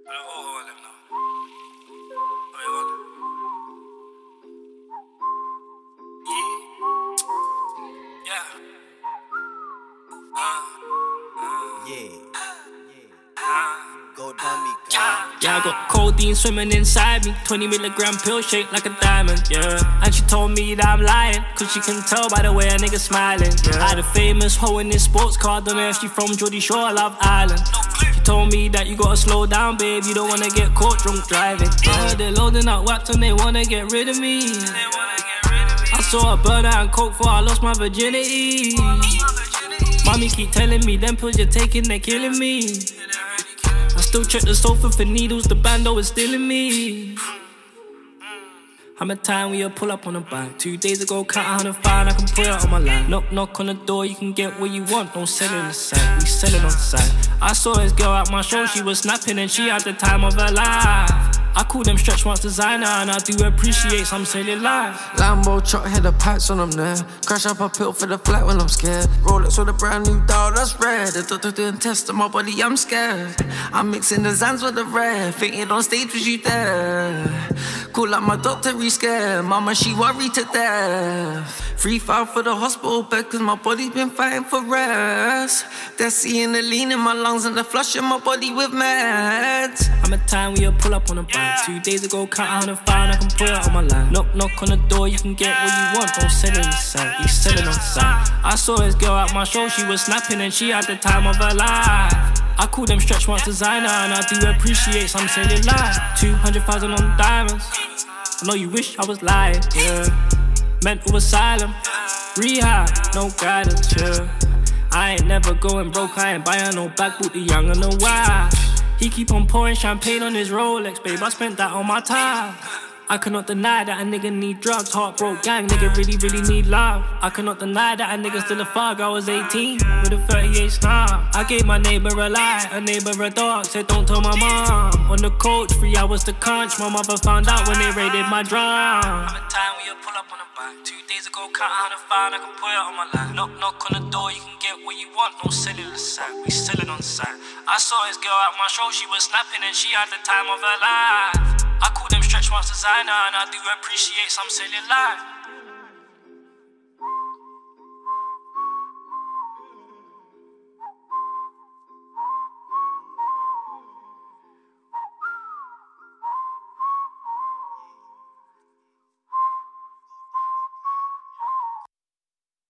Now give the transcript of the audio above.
Yeah, I got codeine swimming inside me. 20 milligram pill shaped like a diamond, yeah. And she told me that I'm lying, cause she can tell by the way a nigga smiling, yeah. I had a famous hoe in this sports car, don't know if she from Geordie Shore, Love Island. She told me that you gotta slow down, babe, you don't wanna get caught drunk driving, yeah. They're loading up whaps and they wanna get rid of me. I saw a burner and coke before I lost my virginity. Mommy keep telling me, them pills you're taking, they're killing me. I still check the sofa for needles, the bando is still in me. I'm a time where you pull up on a bike. 2 days ago, count 105, I can put it on my line. Knock, knock on the door, you can get what you want. Don't sell it on the side, we sell it on site. I saw this girl at my show, she was snapping and she had the time of her life. I call them stretch marks designer and I do appreciate some cellular. Lambo truck, head of packs when I'm there. Crash up a pill for the flat when I'm scared. Rolex with a brand new dial, that's rare. The doctor doing tests on my body, I'm scared. I'm mixing the Zans with the red. Fainted on stage, was you there? Call up my doctor, he scared. Mama, she worried to death. 3-5 for the hospital bed, cause my body's been fighting for rest. They're seeing the lean in my lungs and the flush in my body with meds. I'm a time where you pull up on a bike. 2 days ago, count 105, I can put it on my line. Knock, knock on the door, you can get what you want. Don't sell it on the side, we sell it on site. I saw this girl at my show, she was snapping and she had the time of her life. I call them stretch marks designer and I do appreciate some cellular. 200,000 on diamonds, I know you wish I was lying, yeah. Mental asylum, rehab, no guidance, yeah. I ain't never going broke, I ain't buying no back boot, the young and the wild. He keep on pouring champagne on his Rolex, babe, I spent that on my time. I cannot deny that a nigga need drugs, heartbroke gang, nigga really, really need love. I cannot deny that a nigga still a thug, I was 18 with a 38 star. I gave my neighbor a lie, a neighbor a dog, said don't tell my mom. On the coach, 3 hours to crunch, my mother found out when they raided my drum. I'm a time where you pull up on a bike. 2 days ago, count 105, I can put it on my line. Knock, knock on the door, you can get what you want. Don't sell it on the side, we sell it on site. I saw this girl at my show, she was snapping and she had the time of her life. I call them stretch marks designer and I do appreciate some cellular.